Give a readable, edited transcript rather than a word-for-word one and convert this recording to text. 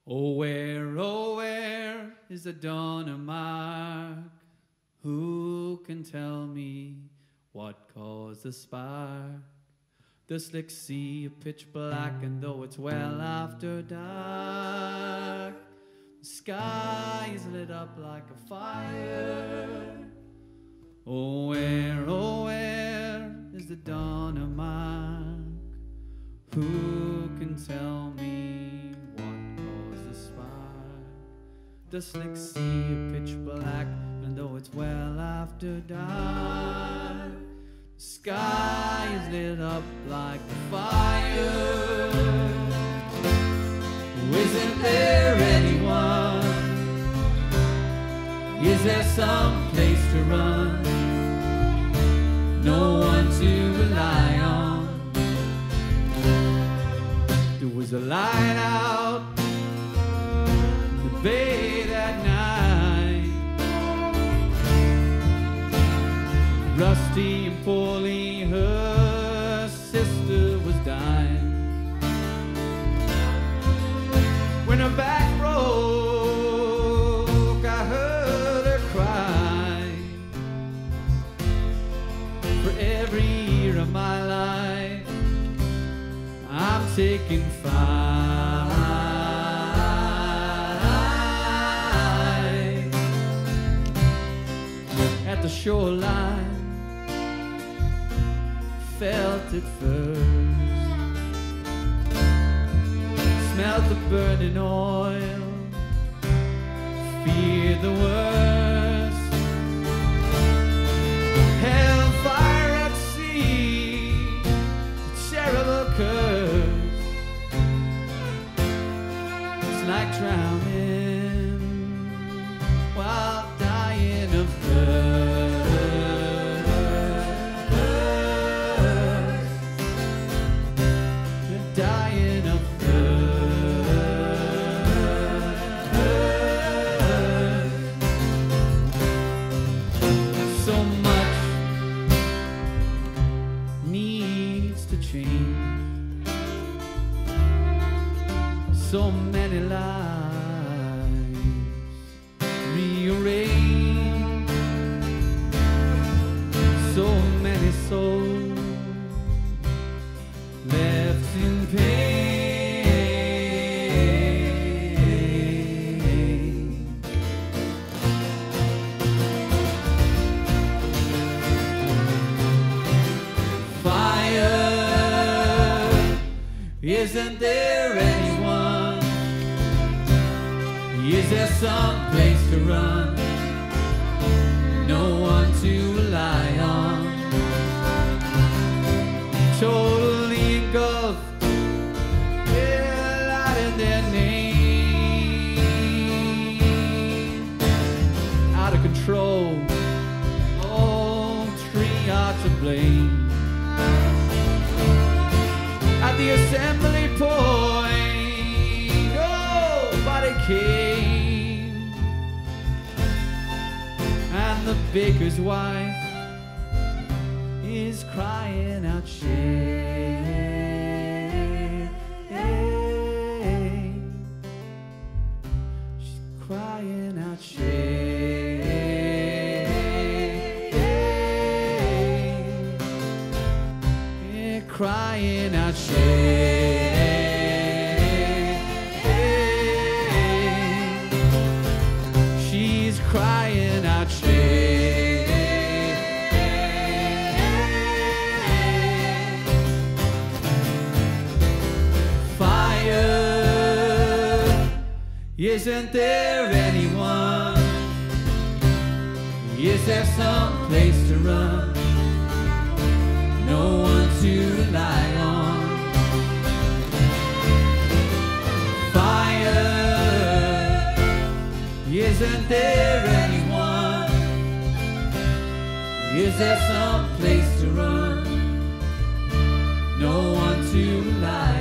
Oh, where is the dawn of mark? Who can tell me what caused the spark? The slick sea of pitch black, and though it's well after dark, the sky is lit up like a fire. Oh, where is the dawn of mark? Who can tell me what caused the spark? The slick sea of pitch black, and though it's well after dark, the sky is lit up like a fire. Isn't there anyone? Is there some place to run? No one to rely on. There was a light out in the bay that night. Rusty and poorly, her sister was dying. When her back broke, I heard her cry. For every year of my life, I'm taking 5 at the shoreline. Felt it first, smelled the burning oil, feared the worst. Hellfire at sea, a terrible curse. It's like drowning while dying of thirst. Dying of thirst. So much needs to change. So many lives rearranged. So many souls left in pain. Fire, isn't there anyone? Is there some place to run? No one to rely on. Totally engulfed, yeah, light in their name. Out of control, all 3 are to blame. At the assembly point, nobody came. And the baker's wife is crying out shame. She's crying out shame. Yeah, crying out shame. She's crying out shame. Isn't there anyone? Is there some place to run? No one to rely on. Fire, isn't there anyone? Is there some place to run? No one to rely on.